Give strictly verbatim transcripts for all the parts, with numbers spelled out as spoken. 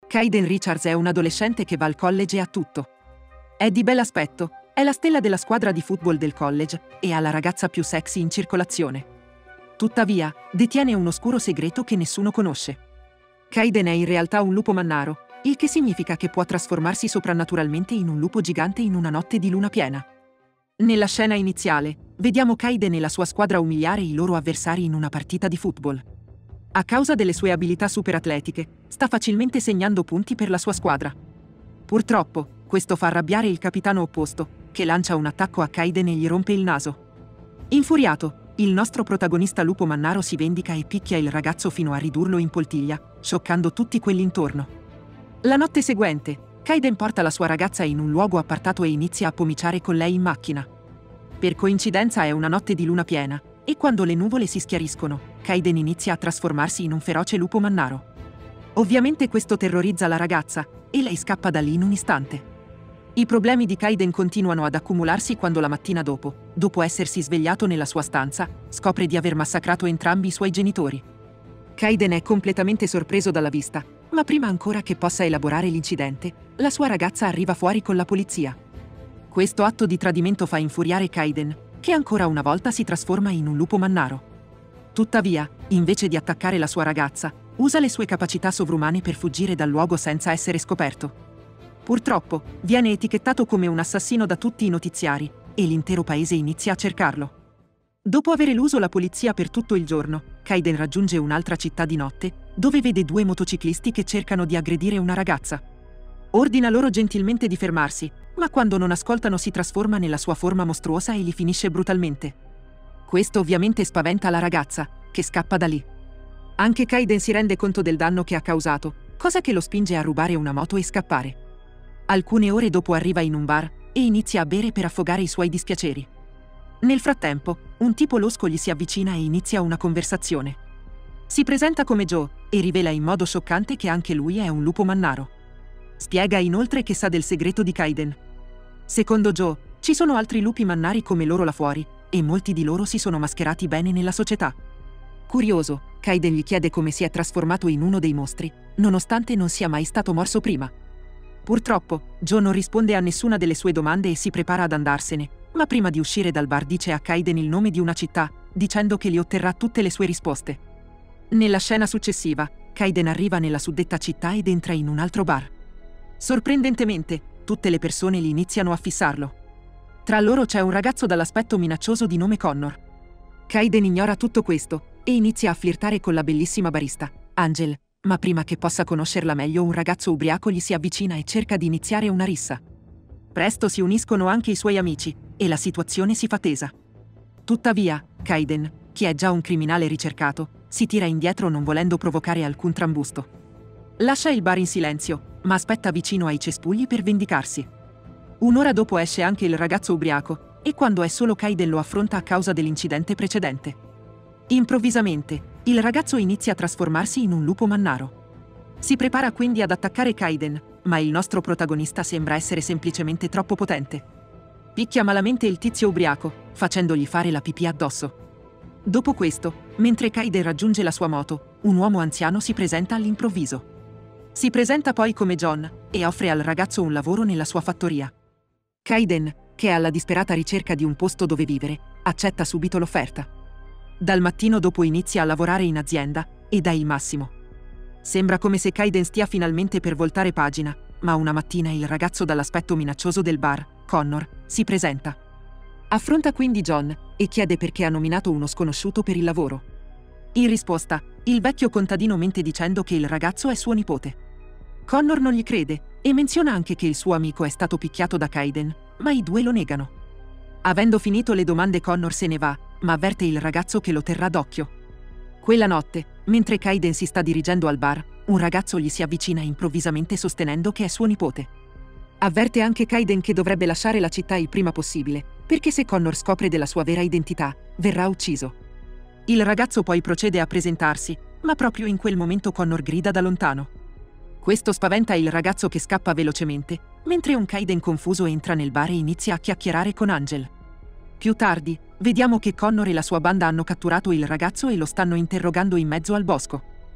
Kaiden Richards è un adolescente che va al college e ha tutto. È di bell'aspetto, è la stella della squadra di football del college e ha la ragazza più sexy in circolazione. Tuttavia, detiene un oscuro segreto che nessuno conosce. Kaiden è in realtà un lupo mannaro, il che significa che può trasformarsi soprannaturalmente in un lupo gigante in una notte di luna piena. Nella scena iniziale, vediamo Kaiden e la sua squadra umiliare i loro avversari in una partita di football. A causa delle sue abilità superatletiche, sta facilmente segnando punti per la sua squadra. Purtroppo, questo fa arrabbiare il capitano opposto, che lancia un attacco a Kaiden e gli rompe il naso. Infuriato, il nostro protagonista lupo mannaro si vendica e picchia il ragazzo fino a ridurlo in poltiglia, scioccando tutti quelli intorno. La notte seguente, Kaiden porta la sua ragazza in un luogo appartato e inizia a pomiciare con lei in macchina. Per coincidenza è una notte di luna piena, e quando le nuvole si schiariscono, Kaiden inizia a trasformarsi in un feroce lupo mannaro. Ovviamente questo terrorizza la ragazza, e lei scappa da lì in un istante. I problemi di Kaiden continuano ad accumularsi quando la mattina dopo, dopo essersi svegliato nella sua stanza, scopre di aver massacrato entrambi i suoi genitori. Kaiden è completamente sorpreso dalla vista, ma prima ancora che possa elaborare l'incidente, la sua ragazza arriva fuori con la polizia. Questo atto di tradimento fa infuriare Kaiden, che ancora una volta si trasforma in un lupo mannaro. Tuttavia, invece di attaccare la sua ragazza, usa le sue capacità sovrumane per fuggire dal luogo senza essere scoperto. Purtroppo, viene etichettato come un assassino da tutti i notiziari, e l'intero paese inizia a cercarlo. Dopo aver eluso la polizia per tutto il giorno, Kaiden raggiunge un'altra città di notte, dove vede due motociclisti che cercano di aggredire una ragazza. Ordina loro gentilmente di fermarsi, ma quando non ascoltano si trasforma nella sua forma mostruosa e li finisce brutalmente. Questo ovviamente spaventa la ragazza, che scappa da lì. Anche Kaiden si rende conto del danno che ha causato, cosa che lo spinge a rubare una moto e scappare. Alcune ore dopo arriva in un bar e inizia a bere per affogare i suoi dispiaceri. Nel frattempo, un tipo losco gli si avvicina e inizia una conversazione. Si presenta come Joe e rivela in modo scioccante che anche lui è un lupo mannaro. Spiega inoltre che sa del segreto di Kaiden. Secondo Joe, ci sono altri lupi mannari come loro là fuori, e molti di loro si sono mascherati bene nella società. Curioso, Kaiden gli chiede come si è trasformato in uno dei mostri, nonostante non sia mai stato morso prima. Purtroppo, Joe non risponde a nessuna delle sue domande e si prepara ad andarsene, ma prima di uscire dal bar dice a Kaiden il nome di una città, dicendo che gli otterrà tutte le sue risposte. Nella scena successiva, Kaiden arriva nella suddetta città ed entra in un altro bar. Sorprendentemente, tutte le persone li iniziano a fissarlo. Tra loro c'è un ragazzo dall'aspetto minaccioso di nome Connor. Kaiden ignora tutto questo e inizia a flirtare con la bellissima barista, Angel, ma prima che possa conoscerla meglio un ragazzo ubriaco gli si avvicina e cerca di iniziare una rissa. Presto si uniscono anche i suoi amici, e la situazione si fa tesa. Tuttavia, Kaiden, che è già un criminale ricercato, si tira indietro non volendo provocare alcun trambusto. Lascia il bar in silenzio, ma aspetta vicino ai cespugli per vendicarsi. Un'ora dopo esce anche il ragazzo ubriaco, e quando è solo Kaiden lo affronta a causa dell'incidente precedente. Improvvisamente, il ragazzo inizia a trasformarsi in un lupo mannaro. Si prepara quindi ad attaccare Kaiden, ma il nostro protagonista sembra essere semplicemente troppo potente. Picchia malamente il tizio ubriaco, facendogli fare la pipì addosso. Dopo questo, mentre Kaiden raggiunge la sua moto, un uomo anziano si presenta all'improvviso. Si presenta poi come John e offre al ragazzo un lavoro nella sua fattoria. Kaiden, che è alla disperata ricerca di un posto dove vivere, accetta subito l'offerta. Dal mattino dopo inizia a lavorare in azienda e dà il massimo. Sembra come se Kaiden stia finalmente per voltare pagina, ma una mattina il ragazzo dall'aspetto minaccioso del bar, Connor, si presenta. Affronta quindi John e chiede perché ha nominato uno sconosciuto per il lavoro. In risposta, il vecchio contadino mente dicendo che il ragazzo è suo nipote. Connor non gli crede e menziona anche che il suo amico è stato picchiato da Kaiden, ma i due lo negano. Avendo finito le domande Connor se ne va, ma avverte il ragazzo che lo terrà d'occhio. Quella notte, mentre Kaiden si sta dirigendo al bar, un ragazzo gli si avvicina improvvisamente sostenendo che è suo nipote. Avverte anche Kaiden che dovrebbe lasciare la città il prima possibile, perché se Connor scopre della sua vera identità, verrà ucciso. Il ragazzo poi procede a presentarsi, ma proprio in quel momento Connor grida da lontano. Questo spaventa il ragazzo che scappa velocemente, mentre un Kaiden confuso entra nel bar e inizia a chiacchierare con Angel. Più tardi, vediamo che Connor e la sua banda hanno catturato il ragazzo e lo stanno interrogando in mezzo al bosco.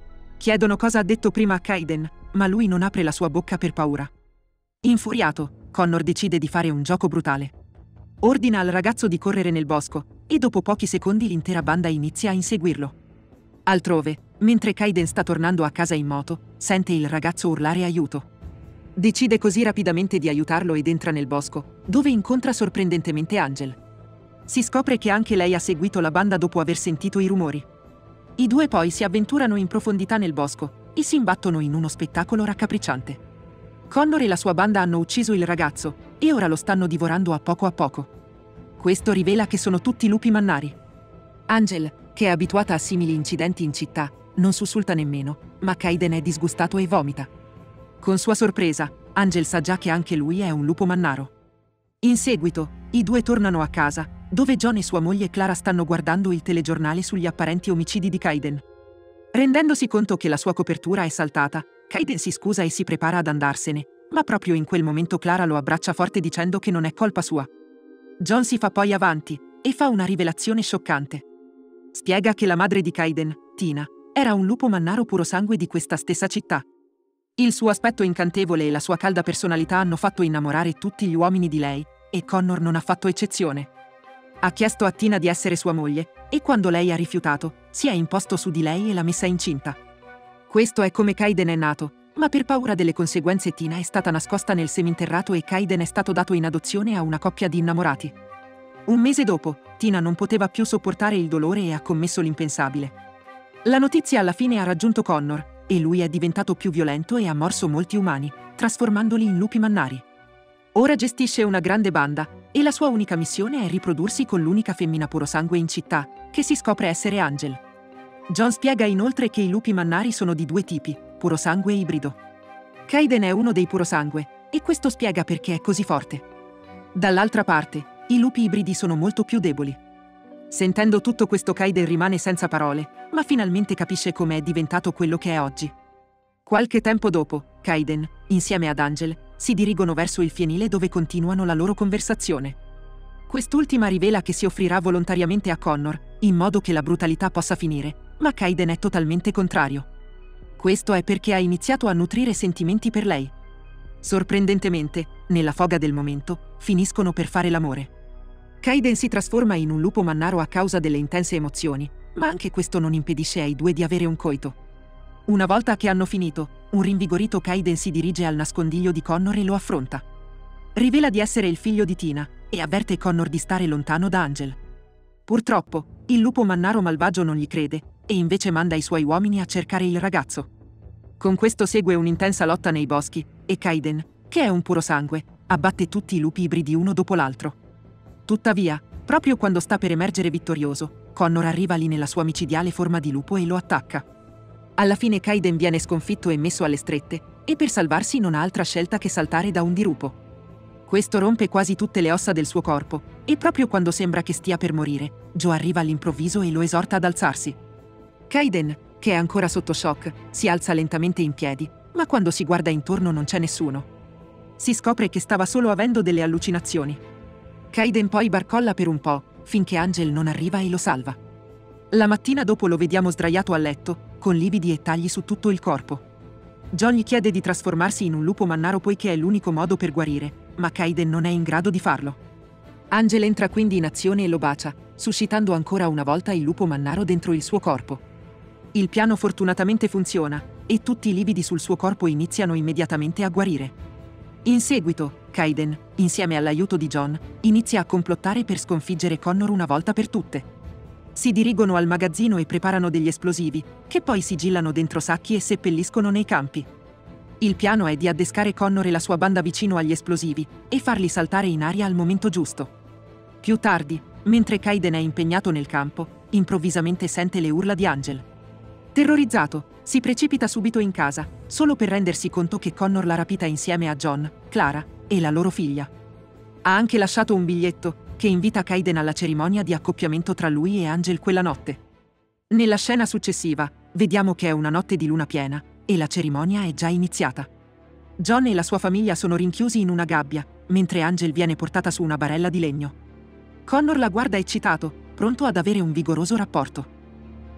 Chiedono cosa ha detto prima a Kaiden, ma lui non apre la sua bocca per paura. Infuriato, Connor decide di fare un gioco brutale. Ordina al ragazzo di correre nel bosco, e dopo pochi secondi l'intera banda inizia a inseguirlo. Altrove, mentre Kaiden sta tornando a casa in moto, sente il ragazzo urlare aiuto. Decide così rapidamente di aiutarlo ed entra nel bosco, dove incontra sorprendentemente Angel. Si scopre che anche lei ha seguito la banda dopo aver sentito i rumori. I due poi si avventurano in profondità nel bosco e si imbattono in uno spettacolo raccapricciante. Connor e la sua banda hanno ucciso il ragazzo e ora lo stanno divorando a poco a poco. Questo rivela che sono tutti lupi mannari. Angel, che è abituata a simili incidenti in città, non sussulta nemmeno, ma Kaiden è disgustato e vomita. Con sua sorpresa, Angel sa già che anche lui è un lupo mannaro. In seguito, i due tornano a casa, dove John e sua moglie Clara stanno guardando il telegiornale sugli apparenti omicidi di Kaiden. Rendendosi conto che la sua copertura è saltata, Kaiden si scusa e si prepara ad andarsene, ma proprio in quel momento Clara lo abbraccia forte dicendo che non è colpa sua. John si fa poi avanti e fa una rivelazione scioccante. Spiega che la madre di Kaiden, Tina, era un lupo mannaro puro sangue di questa stessa città. Il suo aspetto incantevole e la sua calda personalità hanno fatto innamorare tutti gli uomini di lei, e Connor non ha fatto eccezione. Ha chiesto a Tina di essere sua moglie, e quando lei ha rifiutato, si è imposto su di lei e l'ha messa incinta. Questo è come Kaiden è nato, ma per paura delle conseguenze Tina è stata nascosta nel seminterrato e Kaiden è stato dato in adozione a una coppia di innamorati. Un mese dopo, Tina non poteva più sopportare il dolore e ha commesso l'impensabile. La notizia alla fine ha raggiunto Connor, e lui è diventato più violento e ha morso molti umani, trasformandoli in lupi mannari. Ora gestisce una grande banda, e la sua unica missione è riprodursi con l'unica femmina purosangue in città, che si scopre essere Angel. John spiega inoltre che i lupi mannari sono di due tipi, purosangue e ibrido. Kaiden è uno dei purosangue, e questo spiega perché è così forte. Dall'altra parte, i lupi ibridi sono molto più deboli. Sentendo tutto questo Kaiden rimane senza parole, ma finalmente capisce come è diventato quello che è oggi. Qualche tempo dopo, Kaiden, insieme ad Angel, si dirigono verso il fienile dove continuano la loro conversazione. Quest'ultima rivela che si offrirà volontariamente a Connor, in modo che la brutalità possa finire, ma Kaiden è totalmente contrario. Questo è perché ha iniziato a nutrire sentimenti per lei. Sorprendentemente, nella foga del momento, finiscono per fare l'amore. Kaiden si trasforma in un lupo mannaro a causa delle intense emozioni, ma anche questo non impedisce ai due di avere un coito. Una volta che hanno finito, un rinvigorito Kaiden si dirige al nascondiglio di Connor e lo affronta. Rivela di essere il figlio di Tina e avverte Connor di stare lontano da Angel. Purtroppo, il lupo mannaro malvagio non gli crede e invece manda i suoi uomini a cercare il ragazzo. Con questo segue un'intensa lotta nei boschi e Kaiden, che è un puro sangue, abbatte tutti i lupi ibridi uno dopo l'altro. Tuttavia, proprio quando sta per emergere vittorioso, Connor arriva lì nella sua micidiale forma di lupo e lo attacca. Alla fine Kaiden viene sconfitto e messo alle strette, e per salvarsi non ha altra scelta che saltare da un dirupo. Questo rompe quasi tutte le ossa del suo corpo, e proprio quando sembra che stia per morire, Joe arriva all'improvviso e lo esorta ad alzarsi. Kaiden, che è ancora sotto shock, si alza lentamente in piedi, ma quando si guarda intorno non c'è nessuno. Si scopre che stava solo avendo delle allucinazioni. Kaiden poi barcolla per un po', finché Angel non arriva e lo salva. La mattina dopo lo vediamo sdraiato a letto, con lividi e tagli su tutto il corpo. John gli chiede di trasformarsi in un lupo mannaro poiché è l'unico modo per guarire, ma Kaiden non è in grado di farlo. Angel entra quindi in azione e lo bacia, suscitando ancora una volta il lupo mannaro dentro il suo corpo. Il piano fortunatamente funziona, e tutti i lividi sul suo corpo iniziano immediatamente a guarire. In seguito, Kaiden, insieme all'aiuto di John, inizia a complottare per sconfiggere Connor una volta per tutte. Si dirigono al magazzino e preparano degli esplosivi, che poi sigillano dentro sacchi e seppelliscono nei campi. Il piano è di addescare Connor e la sua banda vicino agli esplosivi e farli saltare in aria al momento giusto. Più tardi, mentre Kaiden è impegnato nel campo, improvvisamente sente le urla di Angel. Terrorizzato, si precipita subito in casa, solo per rendersi conto che Connor l'ha rapita insieme a John, Clara e la loro figlia. Ha anche lasciato un biglietto che invita Kaiden alla cerimonia di accoppiamento tra lui e Angel quella notte. Nella scena successiva, vediamo che è una notte di luna piena e la cerimonia è già iniziata. John e la sua famiglia sono rinchiusi in una gabbia, mentre Angel viene portata su una barella di legno. Connor la guarda eccitato, pronto ad avere un vigoroso rapporto.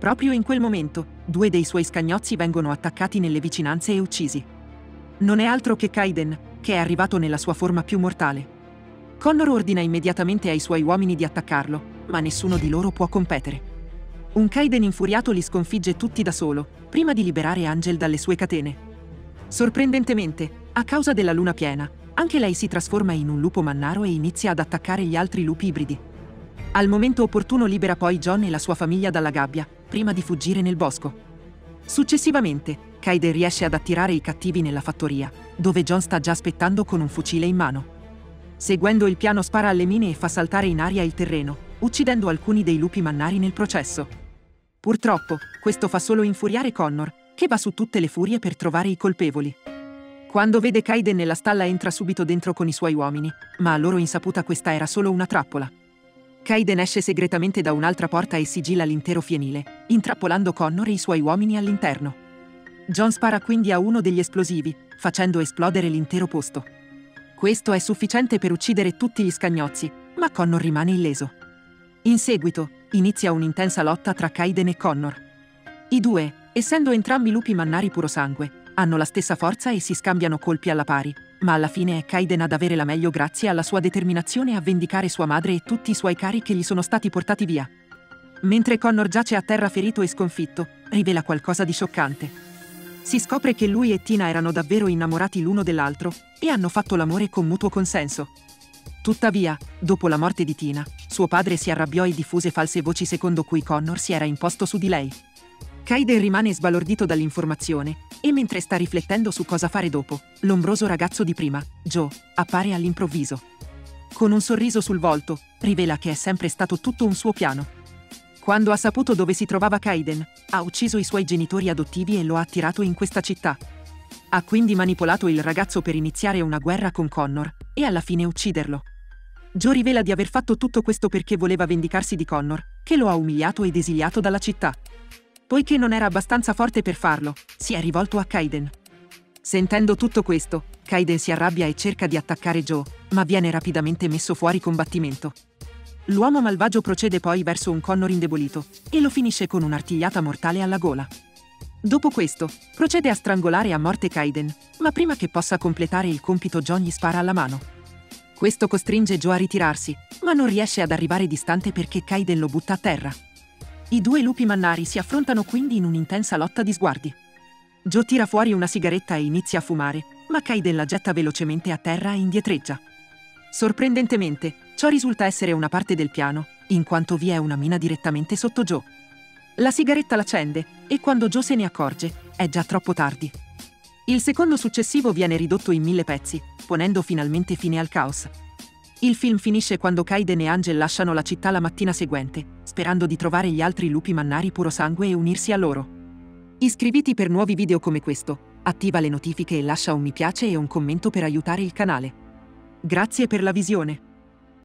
Proprio in quel momento, due dei suoi scagnozzi vengono attaccati nelle vicinanze e uccisi. Non è altro che Kaiden, che è arrivato nella sua forma più mortale. Connor ordina immediatamente ai suoi uomini di attaccarlo, ma nessuno di loro può competere. Un Kaiden infuriato li sconfigge tutti da solo, prima di liberare Angel dalle sue catene. Sorprendentemente, a causa della luna piena, anche lei si trasforma in un lupo mannaro e inizia ad attaccare gli altri lupi ibridi. Al momento opportuno libera poi John e la sua famiglia dalla gabbia, prima di fuggire nel bosco. Successivamente, Kaiden riesce ad attirare i cattivi nella fattoria, dove John sta già aspettando con un fucile in mano. Seguendo il piano spara alle mine e fa saltare in aria il terreno, uccidendo alcuni dei lupi mannari nel processo. Purtroppo, questo fa solo infuriare Connor, che va su tutte le furie per trovare i colpevoli. Quando vede Kaiden nella stalla entra subito dentro con i suoi uomini, ma a loro insaputa questa era solo una trappola. Kaiden esce segretamente da un'altra porta e sigilla l'intero fienile, intrappolando Connor e i suoi uomini all'interno. John spara quindi a uno degli esplosivi, facendo esplodere l'intero posto. Questo è sufficiente per uccidere tutti gli scagnozzi, ma Connor rimane illeso. In seguito, inizia un'intensa lotta tra Kaiden e Connor. I due, essendo entrambi lupi mannari puro sangue, hanno la stessa forza e si scambiano colpi alla pari, ma alla fine è Kaiden ad avere la meglio grazie alla sua determinazione a vendicare sua madre e tutti i suoi cari che gli sono stati portati via. Mentre Connor giace a terra ferito e sconfitto, rivela qualcosa di scioccante. Si scopre che lui e Tina erano davvero innamorati l'uno dell'altro e hanno fatto l'amore con mutuo consenso. Tuttavia, dopo la morte di Tina, suo padre si arrabbiò e diffuse false voci secondo cui Connor si era imposto su di lei. Kaiden rimane sbalordito dall'informazione e mentre sta riflettendo su cosa fare dopo, l'ombroso ragazzo di prima, Joe, appare all'improvviso. Con un sorriso sul volto, rivela che è sempre stato tutto un suo piano. Quando ha saputo dove si trovava Kaiden, ha ucciso i suoi genitori adottivi e lo ha attirato in questa città. Ha quindi manipolato il ragazzo per iniziare una guerra con Connor e alla fine ucciderlo. Joe rivela di aver fatto tutto questo perché voleva vendicarsi di Connor, che lo ha umiliato ed esiliato dalla città. Poiché non era abbastanza forte per farlo, si è rivolto a Kaiden. Sentendo tutto questo, Kaiden si arrabbia e cerca di attaccare Joe, ma viene rapidamente messo fuori combattimento. L'uomo malvagio procede poi verso un Connor indebolito e lo finisce con un'artigliata mortale alla gola. Dopo questo, procede a strangolare a morte Kaiden, ma prima che possa completare il compito John gli spara alla mano. Questo costringe Joe a ritirarsi, ma non riesce ad arrivare distante perché Kaiden lo butta a terra. I due lupi mannari si affrontano quindi in un'intensa lotta di sguardi. Joe tira fuori una sigaretta e inizia a fumare, ma Kaiden la getta velocemente a terra e indietreggia. Sorprendentemente, ciò risulta essere una parte del piano, in quanto vi è una mina direttamente sotto Joe. La sigaretta l'accende, e quando Joe se ne accorge, è già troppo tardi. Il secondo successivo viene ridotto in mille pezzi, ponendo finalmente fine al caos. Il film finisce quando Kaiden e Angel lasciano la città la mattina seguente, sperando di trovare gli altri lupi mannari puro sangue e unirsi a loro. Iscriviti per nuovi video come questo, attiva le notifiche e lascia un mi piace e un commento per aiutare il canale. Grazie per la visione.